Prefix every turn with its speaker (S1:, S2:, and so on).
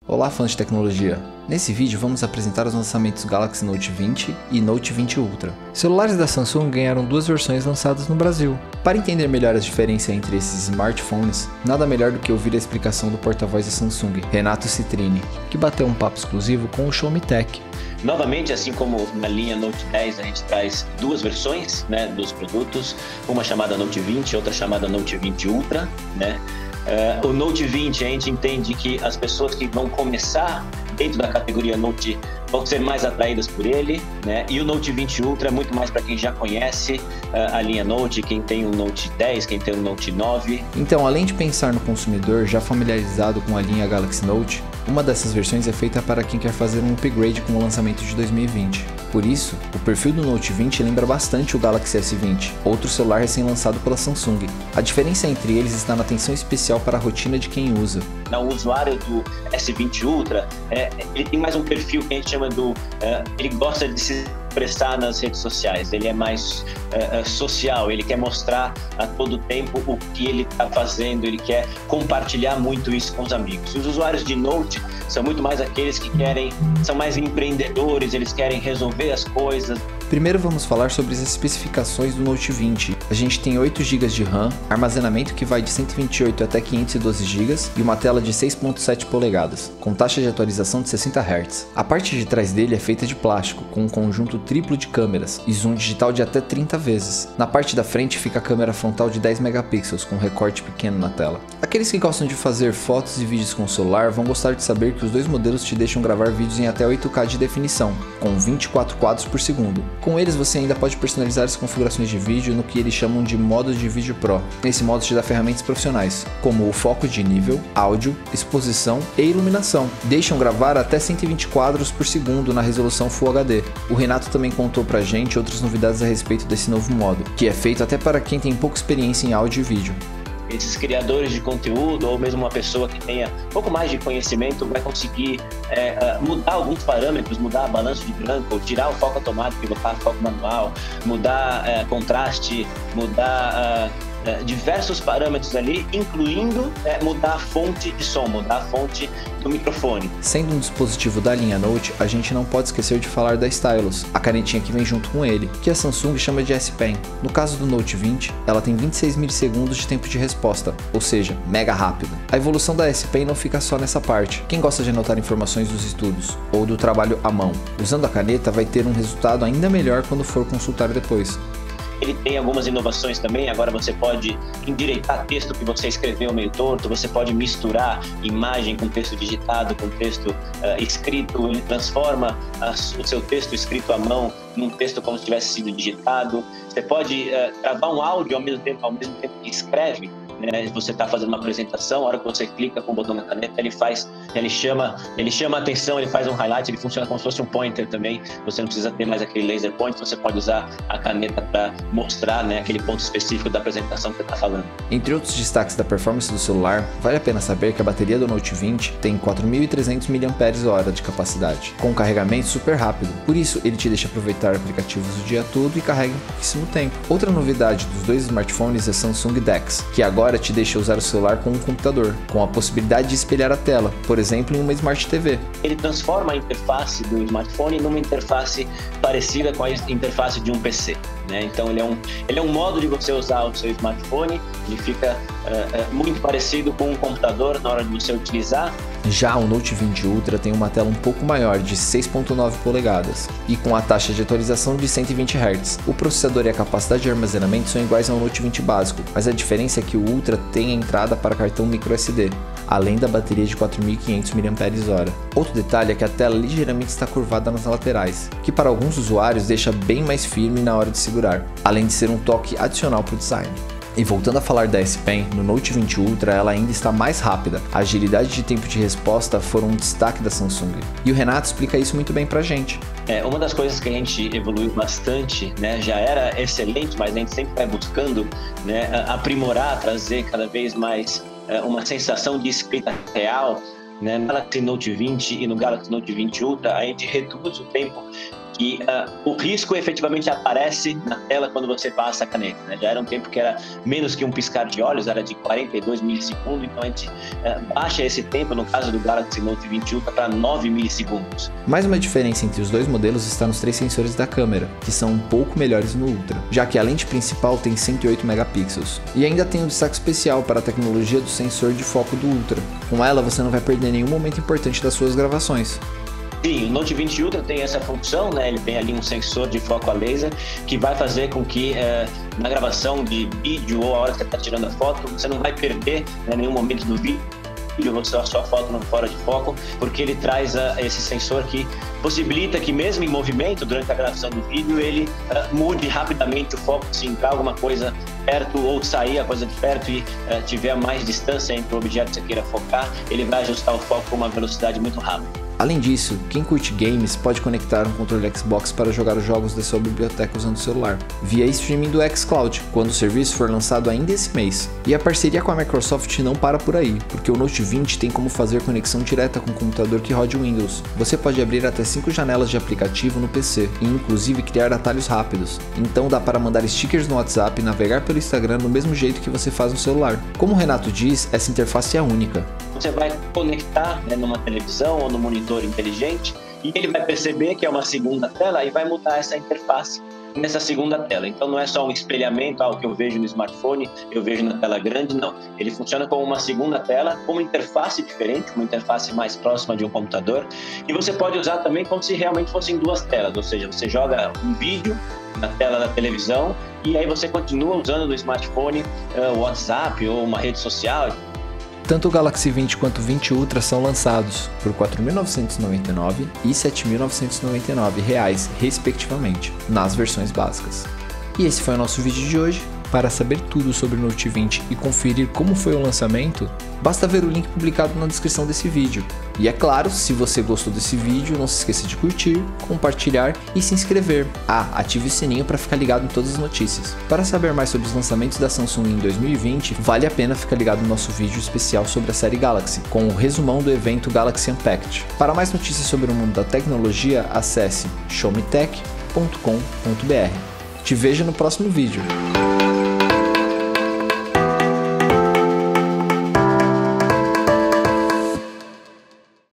S1: Olá, fãs de tecnologia! Nesse vídeo vamos apresentar os lançamentos Galaxy Note 20 e Note 20 Ultra. Celulares da Samsung ganharam duas versões lançadas no Brasil. Para entender melhor as diferenças entre esses smartphones, nada melhor do que ouvir a explicação do porta-voz da Samsung, Renato Citrini, que bateu um papo exclusivo com o Xiaomi Tech.
S2: Novamente, assim como na linha Note 10, a gente traz duas versões, dos produtos, uma chamada Note 20 e outra chamada Note 20 Ultra, O Note 20, a gente entende que as pessoas que vão começar dentro da categoria Note vão ser mais atraídas por ele, E o Note 20 Ultra é muito mais para quem já conhece a linha Note, quem tem o Note 10, quem tem o Note 9.
S1: Então, além de pensar no consumidor já familiarizado com a linha Galaxy Note, uma dessas versões é feita para quem quer fazer um upgrade com o lançamento de 2020. Por isso, o perfil do Note 20 lembra bastante o Galaxy S20, outro celular recém-lançado pela Samsung. A diferença entre eles está na atenção especial para a rotina de quem usa.
S2: O usuário do S20 Ultra, ele tem mais um perfil que a gente chama ele gosta de se expressar nas redes sociais, ele é mais social, ele quer mostrar a todo tempo o que ele está fazendo, ele quer compartilhar muito isso com os amigos. E os usuários de Note são muito mais aqueles que são mais empreendedores, eles querem resolver as coisas.
S1: Primeiro vamos falar sobre as especificações do Note 20. A gente tem 8 GB de RAM, armazenamento que vai de 128 até 512 GB e uma tela de 6.7 polegadas, com taxa de atualização de 60 Hz. A parte de trás dele é feita de plástico, com um conjunto triplo de câmeras e zoom digital de até 30 vezes. Na parte da frente fica a câmera frontal de 10 megapixels, com recorte pequeno na tela. Aqueles que gostam de fazer fotos e vídeos com o celular vão gostar de saber que os dois modelos te deixam gravar vídeos em até 8K de definição, com 24 quadros por segundo. Com eles você ainda pode personalizar as configurações de vídeo no que eles chamam de modo de vídeo Pro. Nesse modo te dá ferramentas profissionais, como o foco de nível, áudio, exposição e iluminação. Deixam gravar até 120 quadros por segundo na resolução Full HD. O Renato também contou pra gente outras novidades a respeito desse novo modo, que é feito até para quem tem pouca experiência em áudio e vídeo.
S2: Esses criadores de conteúdo, ou mesmo uma pessoa que tenha um pouco mais de conhecimento, vai conseguir mudar alguns parâmetros, mudar balanço de branco, tirar o foco automático e botar foco manual, mudar contraste, mudar diversos parâmetros ali, incluindo mudar a fonte de som, mudar a fonte do microfone.
S1: Sendo um dispositivo da linha Note, a gente não pode esquecer de falar da Stylus, a canetinha que vem junto com ele, que a Samsung chama de S Pen. No caso do Note 20, ela tem 26 milissegundos de tempo de resposta, ou seja, mega rápido. A evolução da S Pen não fica só nessa parte. Quem gosta de anotar informações dos estudos ou do trabalho à mão, usando a caneta vai ter um resultado ainda melhor quando for consultar depois.
S2: Ele tem algumas inovações também, agora você pode endireitar texto que você escreveu meio torto, você pode misturar imagem com texto digitado, com texto escrito, ele transforma o seu texto escrito à mão num texto como se tivesse sido digitado. Você pode gravar um áudio ao mesmo tempo que escreve. Você está fazendo uma apresentação, a hora que você clica com o botão da caneta, ele chama a atenção, ele faz um highlight, ele funciona como se fosse um pointer também. Você não precisa ter mais aquele laser point, você pode usar a caneta para mostrar aquele ponto específico da apresentação que você está falando.
S1: Entre outros destaques da performance do celular, vale a pena saber que a bateria do Note 20 tem 4.300 mAh de capacidade, com um carregamento super rápido. Por isso, ele te deixa aproveitar aplicativos o dia todo e carrega em pouquíssimo tempo. Outra novidade dos dois smartphones é Samsung DeX, que agora te deixa usar o celular como um computador, com a possibilidade de espelhar a tela, por exemplo em uma Smart TV.
S2: Ele transforma a interface do smartphone numa interface parecida com a interface de um PC. Então ele é um modo de você usar o seu smartphone, ele fica muito parecido com um computador na hora de você utilizar.
S1: Já o Note 20 Ultra tem uma tela um pouco maior, de 6.9 polegadas, e com a taxa de atualização de 120 Hz. O processador e a capacidade de armazenamento são iguais ao Note 20 básico, mas a diferença é que o Ultra tem a entrada para cartão microSD, além da bateria de 4.500 mAh. Outro detalhe é que a tela ligeiramente está curvada nas laterais, que para alguns usuários deixa bem mais firme na hora de segurar, além de ser um toque adicional para o design. E voltando a falar da S Pen, no Note 20 Ultra ela ainda está mais rápida. A agilidade de tempo de resposta foram um destaque da Samsung. E o Renato explica isso muito bem pra gente.
S2: Uma das coisas que a gente evoluiu bastante, já era excelente, mas a gente sempre vai buscando aprimorar, trazer cada vez mais uma sensação de escrita real. No Galaxy Note 20 e no Galaxy Note 20 Ultra, a gente reduz o tempo que o risco efetivamente aparece na tela quando você passa a caneta, né? Já era um tempo que era menos que um piscar de olhos, era de 42 milissegundos, então a gente baixa esse tempo, no caso do Galaxy Note 20 Ultra, para 9 milissegundos.
S1: Mais uma diferença entre os dois modelos está nos 3 sensores da câmera, que são um pouco melhores no Ultra, já que a lente principal tem 108 megapixels. E ainda tem um destaque especial para a tecnologia do sensor de foco do Ultra. Com ela você não vai perder nenhum momento importante das suas gravações.
S2: Sim, o Note 20 Ultra tem essa função, né? Ele tem ali um sensor de foco a laser que vai fazer com que na gravação de vídeo ou a hora que você está tirando a foto, você não vai perder, né, nenhum momento do vídeo, a sua foto não fora de foco, porque ele traz esse sensor que possibilita que mesmo em movimento, durante a gravação do vídeo, ele mude rapidamente o foco, se entrar alguma coisa perto ou sair a coisa de perto e tiver mais distância entre o objeto que você queira focar, ele vai ajustar o foco com uma velocidade muito rápida.
S1: Além disso, quem curte games pode conectar um controle Xbox para jogar os jogos da sua biblioteca usando o celular, via streaming do xCloud, quando o serviço for lançado ainda esse mês. E a parceria com a Microsoft não para por aí, porque o Note 20 tem como fazer conexão direta com o computador que rode Windows. Você pode abrir até 5 janelas de aplicativo no PC, e inclusive criar atalhos rápidos. Então dá para mandar stickers no WhatsApp e navegar pelo Instagram do mesmo jeito que você faz no celular. Como o Renato diz, essa interface é única.
S2: Você vai conectar, né, numa televisão ou no monitor inteligente e ele vai perceber que é uma segunda tela e vai mudar essa interface nessa segunda tela. Então não é só um espelhamento, o que eu vejo no smartphone, eu vejo na tela grande, não. Ele funciona como uma segunda tela, com uma interface diferente, uma interface mais próxima de um computador, e você pode usar também como se realmente fossem duas telas, ou seja, você joga um vídeo na tela da televisão e aí você continua usando no smartphone o WhatsApp ou uma rede social.
S1: Tanto o Galaxy 20 quanto o 20 Ultra são lançados por R$ 4.999 e R$ 7.999, respectivamente, nas versões básicas. E esse foi o nosso vídeo de hoje. Para saber tudo sobre o Note 20 e conferir como foi o lançamento, basta ver o link publicado na descrição desse vídeo. E é claro, se você gostou desse vídeo, não se esqueça de curtir, compartilhar e se inscrever. Ative o sininho para ficar ligado em todas as notícias. Para saber mais sobre os lançamentos da Samsung em 2020, vale a pena ficar ligado no nosso vídeo especial sobre a série Galaxy, com o resumão do evento Galaxy Unpacked. Para mais notícias sobre o mundo da tecnologia, acesse showmetech.com.br. Te vejo no próximo vídeo.